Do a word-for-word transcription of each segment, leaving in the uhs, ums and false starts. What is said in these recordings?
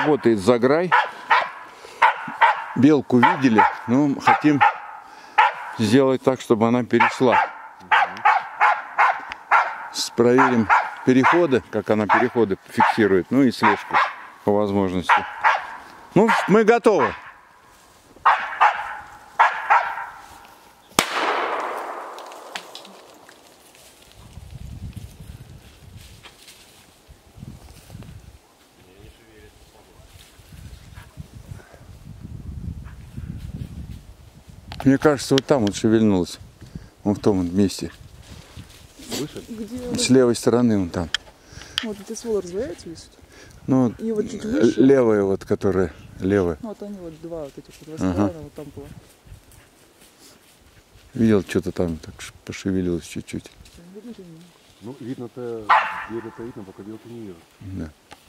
работает заграй. Белку видели, но хотим сделать так, чтобы она перешла. Проверим переходы, как она переходы фиксирует, ну и слежку по возможности. Ну, мы готовы. Мне кажется, вот там вот шевельнулась. Вон в том вот месте. Выше? Где? С левой стороны вон там. Вот эти стволы развиваются висят? Ну, и вот чуть выше. Левая вот, которая левая. Вот они вот два вот этих вот ага. Сторона, вот там было. Видел, что-то там так пошевелилось чуть-чуть. Ну, видно-то, дерево-то видно, пока белки не вижу. Да.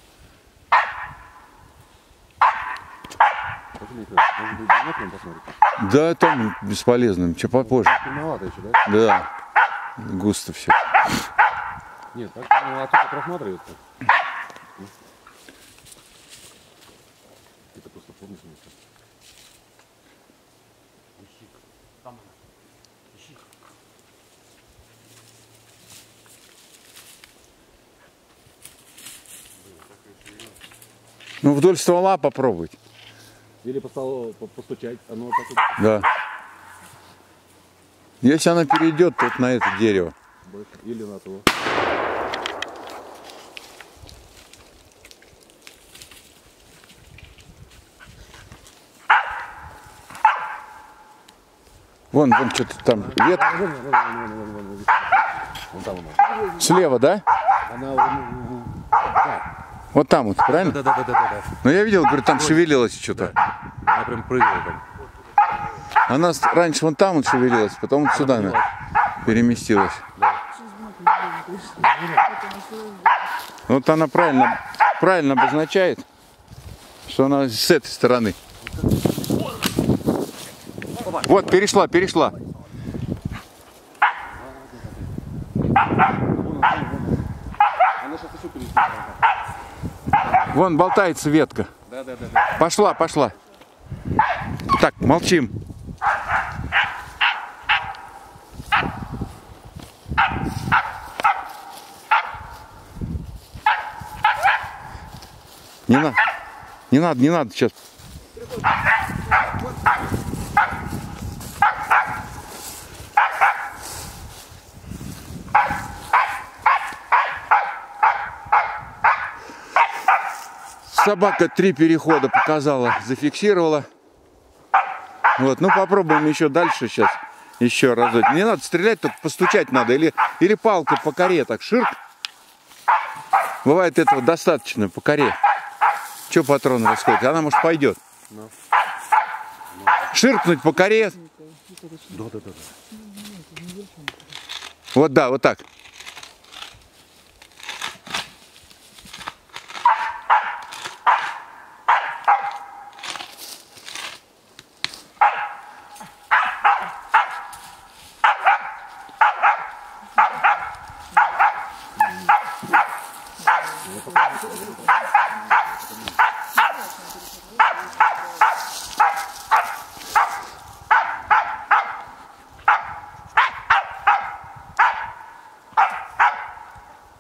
Может быть, биноклем посмотрите? Да, там бесполезным, че попозже. Темновато еще, да? Да, густо все. Нет, так ну, отсюда просматривается. Это просто помнишь место. Ищи. Там она. Ищи. Ну, вдоль ствола попробуйте. Или постало постучать, оно так вот... Да. Если она перейдет, то вот на это дерево. Больше. Или на то. Вон, вон что-то там ветка. Вон, вон, вон, вон, вон, вон, вон там она. Слева, да? Она... Да. Вот там вот, правильно? Да, да, да, да, да, да. Но я видел, говорю, там шевелилось что-то. Да. Она прям прыгала там. Она раньше вон там вот шевелилась, потом вот сюда она переместилась. Да. Вот она правильно, правильно обозначает, что она с этой стороны. Вот, перешла, перешла. Вон болтается ветка. Да, да, да, да. Пошла, пошла. Так, молчим. Не надо, не надо, не надо сейчас. Собака три перехода показала, зафиксировала. Вот, ну попробуем еще дальше сейчас. Еще разок. Не надо стрелять, только постучать надо. Или, или палкой по коре так ширк. Бывает этого достаточно по коре. Че патрон расходит? Она может пойдет. No. Ширкнуть по коре. Да, да, да, да. Вот да, вот так.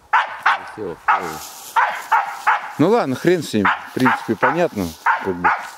Ну ладно, хрен с ним. В принципе, понятно. Как бы.